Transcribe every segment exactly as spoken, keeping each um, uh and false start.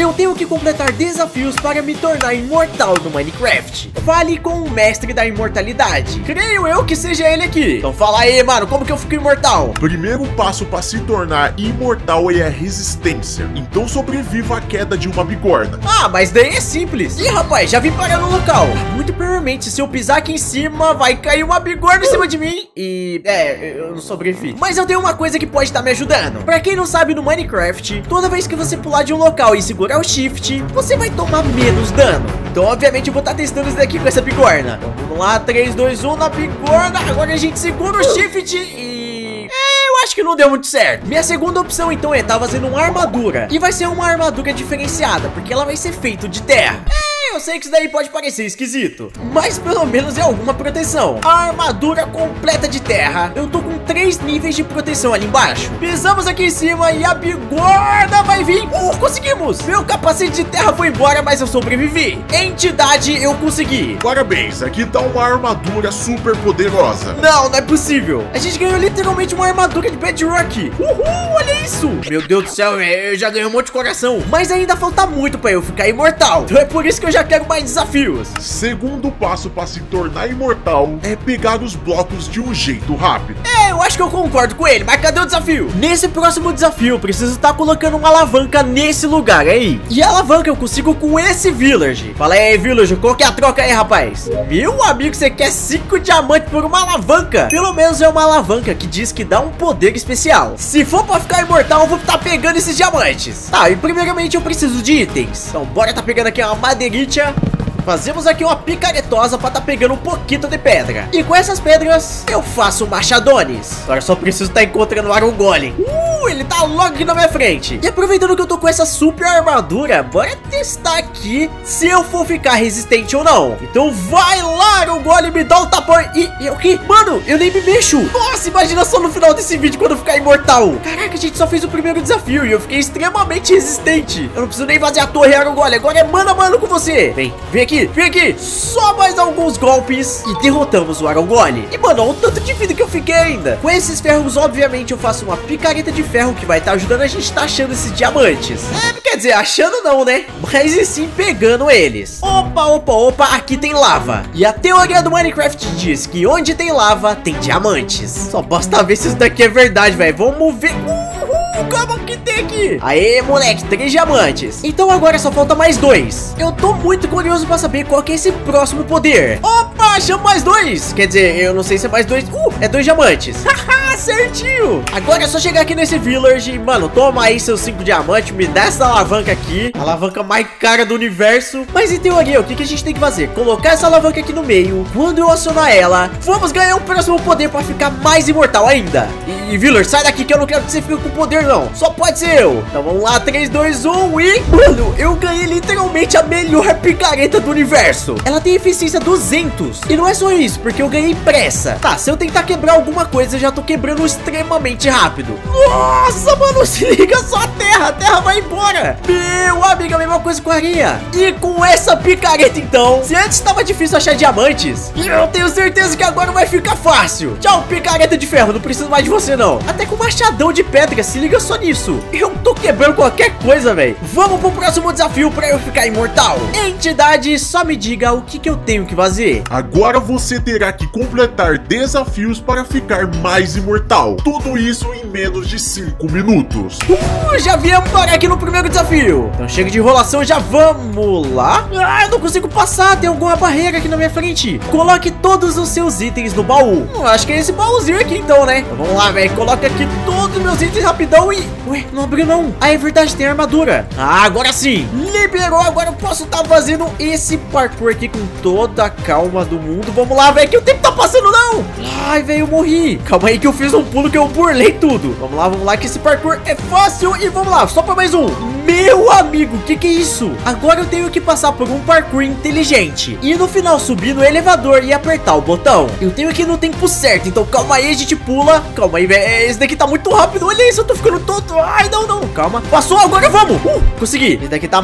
eu tenho que completar desafios para me tornar imortal no Minecraft. Fale com o mestre da imortalidade. Creio eu que seja ele aqui. Então fala aí, mano, como que eu fico imortal? Primeiro passo para se tornar imortal é a resistência. Então sobreviva à queda de uma bigorna. Ah, mas daí é simples. Ih, rapaz, já vim parar no local. Muito provavelmente, se eu pisar aqui em cima, vai cair uma bigorna em cima de mim. E, é, eu não sobrevivi. Mas eu tenho uma coisa que pode estar me ajudando. Pra quem não sabe, no Minecraft, toda vez que você pular de um local e segurar o shift, você vai tomar menos dano. Então, obviamente, eu vou estar testando isso daqui com essa bigorna. Então, vamos lá, três, dois, um na bigorna. Agora a gente segura o shift e... eu acho que não deu muito certo. Minha segunda opção, então, é estar fazendo uma armadura. E vai ser uma armadura diferenciada, porque ela vai ser feita de terra. Eu sei que isso daí pode parecer esquisito, mas pelo menos é alguma proteção. A armadura completa de terra. Eu tô com três níveis de proteção ali embaixo. Pisamos aqui em cima e a bigorna vai vir. Uh, conseguimos! Meu capacete de terra foi embora, mas eu sobrevivi. Entidade, eu consegui. Parabéns, aqui tá uma armadura super poderosa. Não, não é possível. A gente ganhou literalmente uma armadura de Bedrock. Uhul, olha isso. Meu Deus do céu, eu já ganhei um monte de coração. Mas ainda falta muito pra eu ficar imortal. Então é por isso que eu já quero mais desafios. Segundo passo para se tornar imortal é pegar os blocos de um jeito rápido. É, eu acho que eu concordo com ele, mas cadê o desafio? Nesse próximo desafio, eu preciso estar colocando uma alavanca nesse lugar aí. E a alavanca eu consigo com esse village. Fala aí, village, qual que é a troca aí, rapaz? Meu amigo, você quer cinco diamantes por uma alavanca? Pelo menos é uma alavanca que diz que dá um poder especial. Se for pra ficar imortal, eu vou estar pegando esses diamantes. Tá, e primeiramente eu preciso de itens. Então bora tá pegando aqui uma madeirita. Fazemos aqui uma picaretosa para tá pegando um pouquinho de pedra. E com essas pedras, eu faço machadones. Agora só preciso estar tá encontrando o Iron Golem. Uh, ele tá logo aqui na minha frente. E aproveitando que eu tô com essa super armadura, bora testar aqui se eu for ficar resistente ou não. Então vai lá, Iron Golem, me dá um tapão. E, e o que? Mano, eu nem me mexo. Nossa, imagina só no final desse vídeo quando eu ficar imortal. Caraca, a gente só fez o primeiro desafio e eu fiquei extremamente resistente. Eu não preciso nem fazer a torre, Iron Golem. Agora é mano a mano com você. Vem, vem aqui. Vem aqui, só mais alguns golpes e derrotamos o Iron Golem. E mano, olha o tanto de vida que eu fiquei ainda. Com esses ferros, obviamente, eu faço uma picareta de ferro que vai estar tá ajudando a gente tá achando esses diamantes. É, quer dizer, achando não, né? Mas e sim pegando eles. Opa, opa, opa, aqui tem lava. E a teoria do Minecraft diz que onde tem lava, tem diamantes. Só basta ver se isso daqui é verdade, velho. Vamos ver... Uhul, calma, que tem aqui? Aê, moleque, três diamantes. Então agora só falta mais dois. Eu tô muito curioso pra saber qual que é esse próximo poder. Opa, achamos mais dois. Quer dizer, eu não sei se é mais dois. Uh, é dois diamantes. Haha, certinho. Agora é só chegar aqui nesse village. Mano, toma aí seus cinco diamantes. Me dá essa alavanca aqui. A alavanca mais cara do universo. Mas em teoria, o que, que a gente tem que fazer? Colocar essa alavanca aqui no meio. Quando eu acionar ela, vamos ganhar um próximo poder pra ficar mais imortal ainda. E, e village, sai daqui que eu não quero que você fique com poder não. Só pode ser eu. Então vamos lá, três, dois, um e... Mano, eu ganhei literalmente a melhor picareta do universo. Ela tem eficiência duzentos. E não é só isso, porque eu ganhei pressa. Tá, se eu tentar quebrar alguma coisa, eu já tô quebrando extremamente rápido. Nossa, mano, se liga só a terra. A terra vai embora. Meu amigo, a mesma coisa com a areia. E com essa picareta, então, se antes tava difícil achar diamantes, eu tenho certeza que agora vai ficar fácil. Tchau, picareta de ferro. Não preciso mais de você, não. Até com machadão de pedra, se liga só nisso. Eu tô quebrando qualquer coisa, velho. Vamos pro próximo desafio pra eu ficar imortal. Entidade, só me diga o que que eu tenho que fazer. Agora você terá que completar desafios para ficar mais imortal. Tudo isso em menos de cinco minutos. Uh, já viemos parar aqui no primeiro desafio. Então chega de enrolação, já vamos lá. Ah, eu não consigo passar, tem alguma barreira aqui na minha frente. Coloque todos os seus itens no baú. Hum, acho que é esse baúzinho aqui então, né? Então, vamos lá, velho. Coloca aqui todos os meus itens rapidão e... Ué, não abriu não. Ah, é verdade, tem armadura. Ah, agora sim. Liberou, agora eu posso estar tá fazendo esse parkour aqui com toda a calma do mundo. Vamos lá, velho, que o tempo tá passando não. Ai, velho, eu morri. Calma aí que eu fiz um pulo que eu burlei tudo. Vamos lá, vamos lá, que esse parkour é fácil. E vamos lá, só pra mais um. Meu amigo, que que é isso? Agora eu tenho que passar por um parkour inteligente. E no final subir no elevador e apertar o botão. Eu tenho que ir no tempo certo, então calma aí, a gente pula. Calma aí, velho, esse daqui tá muito rápido. Olha isso, eu tô ficando tonto. Ai, não, não, calma. Passou, agora vamos. Uh, consegui. Esse daqui tá mais rápido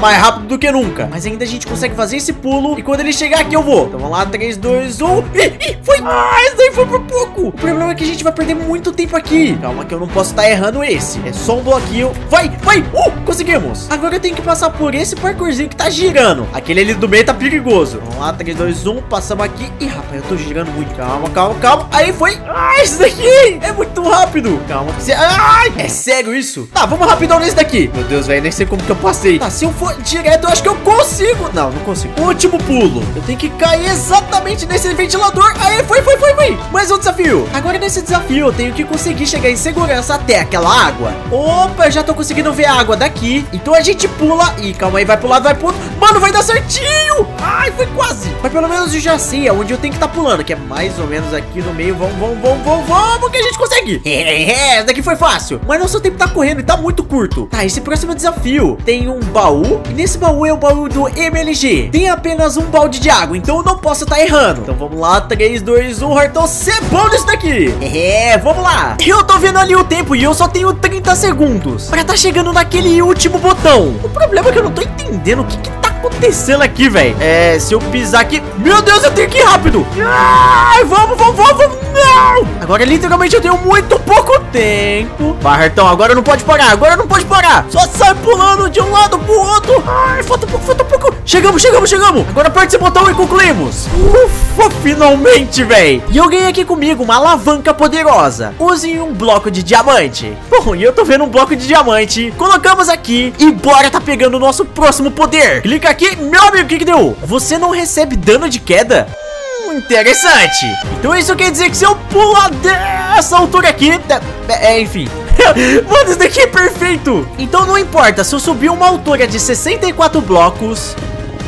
rápido do que nunca. Mas ainda a gente consegue fazer esse pulo. E quando ele chegar aqui, eu vou. Então vamos lá, três, dois, um. Ih, ih, foi. Ah, esse daí foi por pouco. O problema é que a gente vai perder muito tempo aqui. Calma que eu não posso estar errando esse. É só um bloquinho. Vai, vai. Uh, conseguimos. Agora eu tenho que passar por esse parkourzinho que tá girando. Aquele ali do meio tá perigoso. Vamos lá, três, dois, um. Passamos aqui. Ih, rapaz, eu tô girando muito. Calma, calma, calma. Aí foi. Ah, esse daqui é muito rápido. Calma. Ai, é sério isso? Tá, vamos rapidão nesse daqui. Meu Deus, velho, nem sei como que eu passei. Tá, se eu for direto, eu acho que eu consigo. Não, não consigo. Último pulo. Eu tenho que cair exatamente nesse ventilador. Aí, foi, foi, foi, foi. Mais um desafio. Agora nesse desafio, eu tenho que conseguir chegar em segurança até aquela água. Opa, eu já tô conseguindo ver a água daqui. Então a gente pula. Ih, calma aí, vai pro lado, vai pro outro. Mano, vai dar certinho. Ai, foi quase. Mas pelo menos eu já sei aonde eu tenho que estar tá pulando, que é mais ou menos aqui no meio. Vamos, vamos, vamos, vamos, vamos, que a gente consegue. É, daqui foi fácil. Mas nosso tempo tá correndo e tá muito curto. Tá, esse próximo desafio tem um baú. E nesse baú é o baú do M L G. Tem apenas um balde de água, então eu não posso estar tá errando. Então vamos lá, três, dois, um. Hartão, ser bom nisso daqui. É, vamos lá. Eu tô vendo ali o tempo e eu só tenho trinta segundos pra tá chegando naquele último botão. O problema é que eu não tô entendendo o que que tá acontecendo aqui, velho. É, se eu pisar aqui... Meu Deus, eu tenho que ir rápido. Ai, vamos, vamos, vamos, vamos. Não. Agora, literalmente, eu tenho muito pouco tempo. Vai, Hartão, agora não pode parar. Agora não pode parar. Só sai pulando de um lado pro outro. Ai, falta pouco, falta pouco. Chegamos, chegamos, chegamos. Agora aperte esse botão e concluímos. Ufa, finalmente, velho. E eu ganhei aqui comigo uma alavanca poderosa. Use um bloco de diamante. Bom, e eu tô vendo um bloco de diamante. Colocamos aqui e bora tá pegando o nosso próximo poder. Clica aqui. Meu amigo, o que que deu? Você não recebe dano de queda? Hum, interessante. Então isso quer dizer que se eu pular dessa altura aqui... É, é enfim... Mano, isso daqui é perfeito. Então não importa, se eu subir uma altura de sessenta e quatro blocos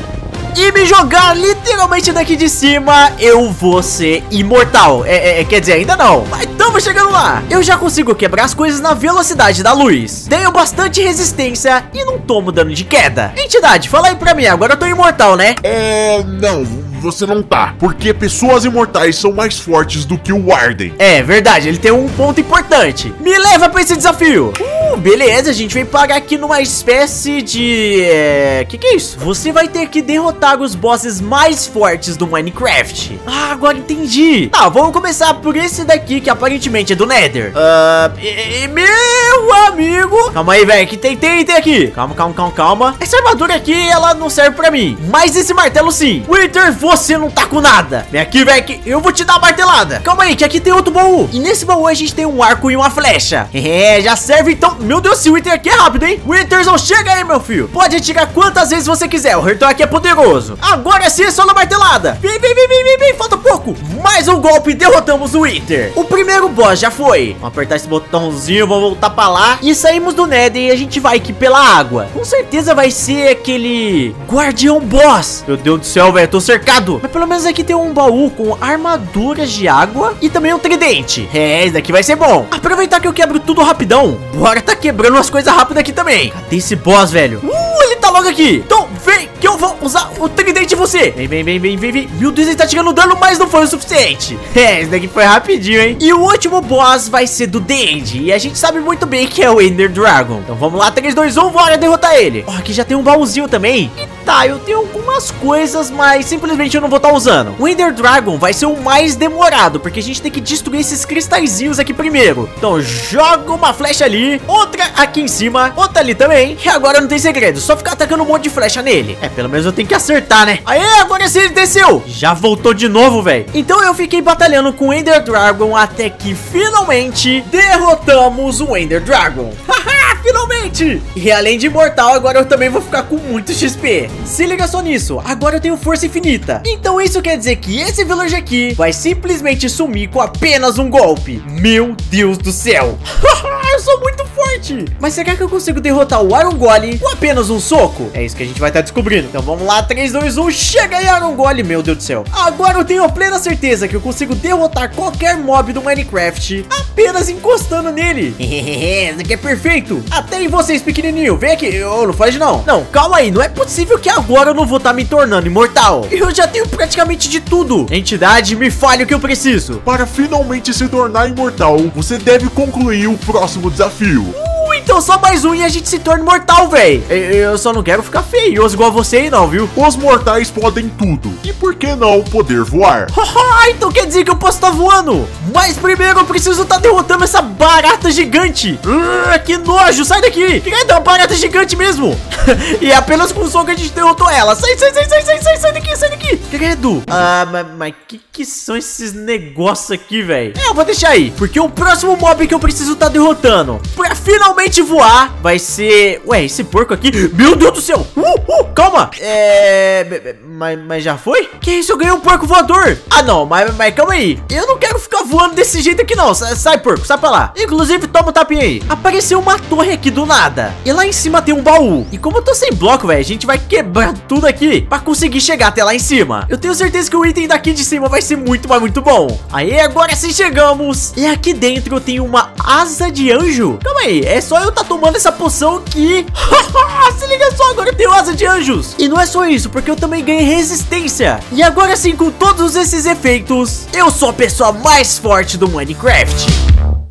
e me jogar literalmente daqui de cima, eu vou ser imortal. É, é, quer dizer, ainda não, mas estamos chegando lá. Eu já consigo quebrar as coisas na velocidade da luz. Tenho bastante resistência e não tomo dano de queda. Entidade, fala aí pra mim, agora eu tô imortal, né? É, não, você não tá. Porque pessoas imortais são mais fortes do que o Warden. É verdade, ele tem um ponto importante. Me leva pra esse desafio. Uh, beleza, a gente vai parar aqui numa espécie de... É... Que que é isso? Você vai ter que derrotar os bosses mais fortes do Minecraft. Ah, agora entendi. Tá, vamos começar por esse daqui, que aparentemente é do Nether. Ah, uh, e, e, meu amigo. Calma aí, velho, que tem, tem, tem aqui. Calma, calma, calma, calma. Essa armadura aqui, ela não serve pra mim. Mas esse martelo sim. Wither, você não tá com nada. Vem aqui, velho, que eu vou te dar a martelada. Calma aí, que aqui tem outro baú. E nesse baú a gente tem um arco e uma flecha. É, já serve então. Meu Deus, esse Wither aqui é rápido, hein? Witherzão, chega aí, meu filho. Pode atirar quantas vezes você quiser. O Hartão aqui é poderoso. Agora sim é só na martelada. Vem, vem, vem, vem, vem, vem. Falta pouco. Mais um golpe, derrotamos o Wither. O primeiro boss já foi. Vamos apertar esse botãozinho, vamos voltar pra lá. E saímos do Nether e a gente vai aqui pela água. Com certeza vai ser aquele guardião boss. Meu Deus do céu, velho, tô cercado. Mas pelo menos aqui tem um baú com armaduras de água e também um tridente. É, esse daqui vai ser bom. Aproveitar que eu quebro tudo rapidão. Bora tá quebrando umas coisas rápidas aqui também. Cadê esse boss, velho? Uh, ele tá logo aqui. Então vem que eu vou usar o tridente em você. Vem, vem, vem, vem, vem, vem. Meu Deus, ele tá tirando dano, mas não foi o suficiente. É, esse daqui foi rapidinho, hein? E o último boss vai ser do The End. E a gente sabe muito bem que é o Ender Dragon. Então vamos lá, três, dois, um, bora derrotar ele. Ó, aqui já tem um baúzinho também. E tá, eu tenho algumas coisas, mas simplesmente eu não vou estar usando. O Ender Dragon vai ser o mais demorado, porque a gente tem que destruir esses cristalzinhos aqui primeiro. Então joga uma flecha ali, outra aqui em cima, outra ali também. E agora não tem segredo, só ficar atacando um monte de flecha nele. É, pelo menos eu tenho que acertar, né? Aê, agora sim ele desceu. Já voltou de novo, velho. Então eu fiquei batalhando com o Ender Dragon até que finalmente derrotamos o Ender Dragon. Haha, finalmente! E além de imortal, agora eu também vou ficar com muito X P. Se liga só nisso, agora eu tenho força infinita. Então isso quer dizer que esse village aqui vai simplesmente sumir com apenas um golpe. Meu Deus do céu. Eu sou muito forte. Mas será que eu consigo derrotar o Iron Golem com apenas um soco? É isso que a gente vai estar descobrindo. Então vamos lá, três, dois, um, chega aí, Iron Golem. Meu Deus do céu. Agora eu tenho a plena certeza que eu consigo derrotar qualquer mob do Minecraft apenas encostando nele. Isso aqui é perfeito. Até em vocês, pequenininho. Vem aqui. Oh, não foge não. Não, calma aí. Não é possível que agora eu não vou estar me tornando imortal. Eu já tenho praticamente de tudo. Entidade, me fale o que eu preciso. Para finalmente se tornar imortal, você deve concluir o próximo desafio. Uh, então só mais um e a gente se torna mortal, velho. Eu só não quero ficar feioso igual você aí não, viu? Os mortais podem tudo. E por que não poder voar? Haha, então quer dizer que eu posso estar voando. Mas primeiro eu preciso estar derrotando essa barata gigante. Uh, que nojo, sai daqui. É uma barata gigante mesmo. E é apenas com o som que a gente derrotou ela. Sai, sai, sai, sai, sai, sai, sai daqui, sai daqui. Credo. Ah, mas, mas que que são esses negócios aqui, velho? É, eu vou deixar aí, porque o próximo mob que eu preciso estar derrotando pra finalmente voar vai ser... Ué, esse porco aqui... Meu Deus do céu. Uh, uh, calma. É... Mas, mas já foi? Que isso? Eu ganhei um porco voador. Ah, não, mas, mas calma aí. Eu não quero ficar voando desse jeito aqui, não. Sai, sai, porco, sai pra lá. Inclusive, toma um tapinha aí. Apareceu uma torre aqui do nada. E lá em cima tem um baú. E como eu tô sem bloco, velho, a gente vai quebrar tudo aqui pra conseguir chegar até lá em cima. Eu tenho certeza que o item daqui de cima vai ser muito, mas muito bom. Aí, agora sim chegamos. E aqui dentro tem uma asa de anjo. Calma aí, é só eu tá tomando essa poção aqui. Se liga só, agora eu tenho asa de anjos. E não é só isso, porque eu também ganhei resistência. E agora sim, com todos esses efeitos, eu sou a pessoa mais forte do Minecraft.